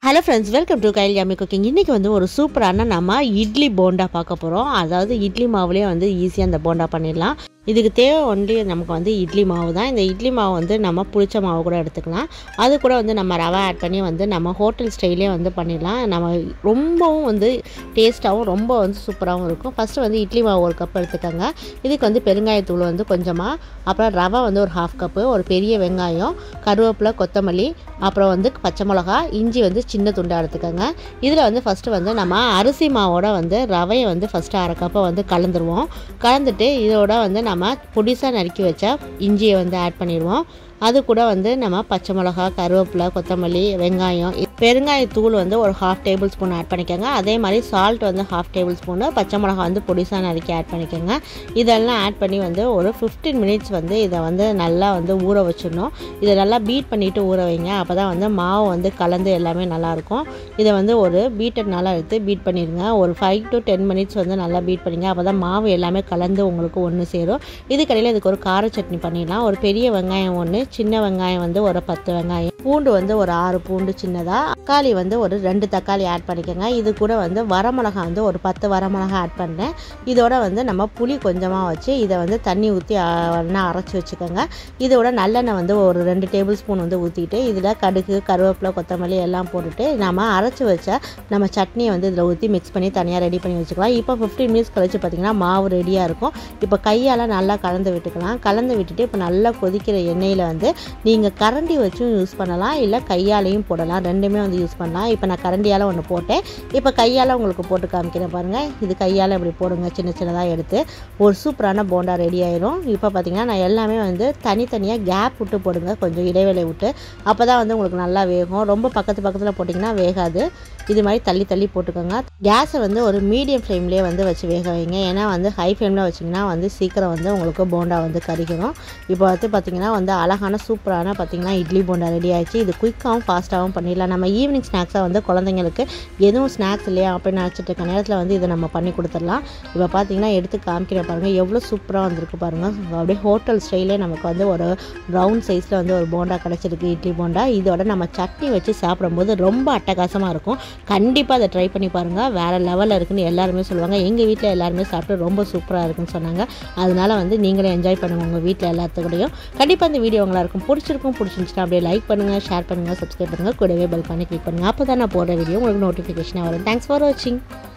Hello friends, welcome to Kyle Yummy Cooking. இன்னைக்கு வந்து ஒரு சூப்பரான நம்ம இட்லி போண்டா பார்க்க போறோம். அதாவது இட்லி மாவுலயே வந்து ஈஸியா அந்த போண்டா பண்ணிடலாம். இதுக்கு தேவை ஒன்லி நமக்கு வந்து இட்லி மாவு தான். இந்த இட்லி மாவு வந்து நம்ம புளிச்ச மாவு கூட எடுத்துக்கலாம். அது கூட வந்து நம்ம ரவை ஆட் பண்ணி வந்து நம்ம ஹோட்டல் ஸ்டைல்லே வந்து பண்ணிடலாம். நம்ம ரொம்பவும் வந்து டேஸ்ட்டாகவும் ரொம்ப வந்து சூப்பராகவும் இருக்கும். ஃபஸ்ட்டு வந்து இட்லி மாவு ஒரு கப் எடுத்துக்கோங்க. இதுக்கு வந்து பெருங்காயத்தூள் வந்து கொஞ்சமாக, அப்புறம் ரவை வந்து ஒரு ஹாஃப் கப்பு, ஒரு பெரிய வெங்காயம், கருவேப்பிலை, கொத்தமல்லி, அப்புறம் வந்து பச்சை மிளகா, இஞ்சி வந்து சின்ன துண்டாக எடுத்துக்கோங்க. இதில் வந்து ஃபஸ்ட்டு வந்து நம்ம அரிசி மாவோட வந்து ரவையை வந்து ஃபஸ்ட்டு அரை கப்பை வந்து கலந்துருவோம். கலந்துட்டு இதோட வந்து நம்ம பொடிசாக நறுக்கி வச்ச இஞ்சியை வந்து ஆட் பண்ணிடுவோம். அது கூட வந்து நம்ம பச்சை மிளகா, கருவேப்பிலை, கொத்தமல்லி, வெங்காயம், பெருங்காயத்தூள் வந்து ஒரு ஹாஃப் டேபிள் ஸ்பூன் ஆட் பண்ணிக்கோங்க. அதே மாதிரி சால்ட் வந்து ஹாஃப் டேபிள் ஸ்பூனு, பச்சை மிளகா வந்து பொடிசாக நறுக்கி ஆட் பண்ணிக்கோங்க. இதெல்லாம் ஆட் பண்ணி வந்து ஒரு 15 மினிட்ஸ் வந்து இதை வந்து நல்லா வந்து ஊற வச்சிடணும். இதை நல்லா பீட் பண்ணிவிட்டு ஊற வைங்க. அப்போ தான் வந்து மாவு வந்து கலந்து எல்லாமே நல்லாயிருக்கும். இதை வந்து ஒரு பீட்டர் நல்லா எடுத்து பீட் பண்ணிடுங்க. ஒரு 5 to 10 மினிட்ஸ் வந்து நல்லா பீட் பண்ணிங்க. அப்போ தான் மாவு எல்லாமே கலந்து உங்களுக்கு ஒன்று சேரும். இதுக்கடையில் இதுக்கு ஒரு கார சட்னி பண்ணிடலாம். ஒரு பெரிய வெங்காயம் ஒன்று, சின்ன வெங்காயம் வந்து ஒரு 10 வெங்காயம், பூண்டு வந்து ஒரு 6 பூண்டு சின்னதாக, தக்காளி வந்து ஒரு 2 தக்காளி ஆட் பண்ணிக்கோங்க. இது கூட வந்து வரமிளகா வந்து ஒரு 10 வரமிளகா ஆட் பண்ணேன். இதோட வந்து நம்ம புளி கொஞ்சமாக வச்சு இதை வந்து தண்ணி ஊற்றி அரைச்சி வச்சுக்கோங்க. இதோட நல்லெண்ணெய் வந்து ஒரு 2 டேபிள் ஸ்பூன் வந்து ஊற்றிட்டு இதில் கடுகு, கருவேப்பிலை, கொத்தமல்லி எல்லாம் போட்டுட்டு நம்ம அரைச்சி வச்ச நம்ம சட்னியை வந்து இதில் ஊற்றி மிக்ஸ் பண்ணி தனியாக ரெடி பண்ணி வச்சுக்கலாம். இப்போ 15 மினிட்ஸ் கழிச்சு பார்த்திங்கன்னா மாவு ரெடியாக இருக்கும். இப்போ கையால் நல்லா கலந்து விட்டுக்கலாம். கலந்து விட்டுட்டு இப்போ நல்லா கொதிக்கிற எண்ணெயில் வந்து நீங்கள் கரண்டி வச்சும் யூஸ் பண்ணலாம், இல்லை கையாலையும் போடலாம். ரெண்டுமே வந்து யூஸ் பண்ணலாம். இப்போ நான் கரண்டியால் ஒன்று போட்டேன். இப்போ கையால் உங்களுக்கு போட்டு காமிக்கிறேன் பாருங்கள். இது கையால் இப்படி போடுங்க, சின்ன சின்னதாக எடுத்து ஒரு சூப்பரான போண்டா ரெடி ஆயிரும். இப்போ பார்த்திங்கன்னா நான் எல்லாமே வந்து தனித்தனியாக கேப் விட்டு போடுங்க, கொஞ்சம் இடைவேளை விட்டு. அப்போ தான் வந்து உங்களுக்கு நல்லா வேகும். ரொம்ப பக்கத்தில் போட்டிங்கன்னா வேகாது. இது மாதிரி தள்ளி தள்ளி போட்டுக்கோங்க. கேஸை வந்து ஒரு மீடியம் ஃப்ளேம்லேயே வந்து வச்சு வேக வைங்க. ஏன்னா வந்து ஹை ஃப்ளேமில் வச்சிங்கன்னா வந்து சீக்கிரம் வந்து உங்களுக்கு போண்டா வந்து கறிக்கணும். இப்போ வந்து பார்த்திங்கன்னா வந்து அழகான சூப்பரான பார்த்திங்கன்னா இட்லி போண்டா ரெடி ஆயிடுச்சு. இது குயிக்காகவும் ஃபாஸ்ட்டாகவும் பண்ணிடலாம். நம்ம ஈவினிங் ஸ்நாக்ஸாக வந்து குழந்தைங்களுக்கு எதுவும் ஸ்நாக்ஸ் இல்லையா அப்படின்னு நினச்சிட்டு இருக்க நேரத்தில் வந்து இதை நம்ம பண்ணி கொடுத்துடலாம். இப்போ பார்த்திங்கன்னா எடுத்து காமிக்கிற பாருங்கள், எவ்வளோ சூப்பராக வந்திருக்கு பாருங்கள். அப்படியே ஹோட்டல் ஸ்டைலே நமக்கு வந்து ஒரு ரவுண்ட் சைஸில் வந்து ஒரு போண்டா கிடச்சிருக்கு, இட்லி போண்டா. இதோட நம்ம சட்னி வச்சு சாப்பிடும்போது ரொம்ப அட்டகாசமாக இருக்கும். கண்டிப்பாக அதை ட்ரை பண்ணி பாருங்கள். வேறு லெவலில் இருக்குன்னு எல்லாருமே சொல்லுவாங்க. எங்கள் வீட்டில் எல்லாருமே சாப்பிட்டு ரொம்ப சூப்பராக இருக்குன்னு சொன்னாங்க. அதனால வந்து நீங்களே என்ஜாய் பண்ணுங்கள் உங்கள் வீட்டில் எல்லாத்துக்கூடையும். கண்டிப்பாக இந்த வீடியோ உங்களா இருக்கும் பிடிச்சிருந்துச்சுன்னா அப்படியே லைக் பண்ணுங்கள், ஷேர் பண்ணுங்கள், சப்ஸ்கிரைப் பண்ணுங்கள், கூடவே பெல் பண்ணி கிளிக் பண்ணுங்கள். அப்போ தான் நான் போடுற வீடியோ உங்களுக்கு நோட்டிஃபிகேஷனாக வரும். தேங்க்ஸ் ஃபார் வாட்சிங்.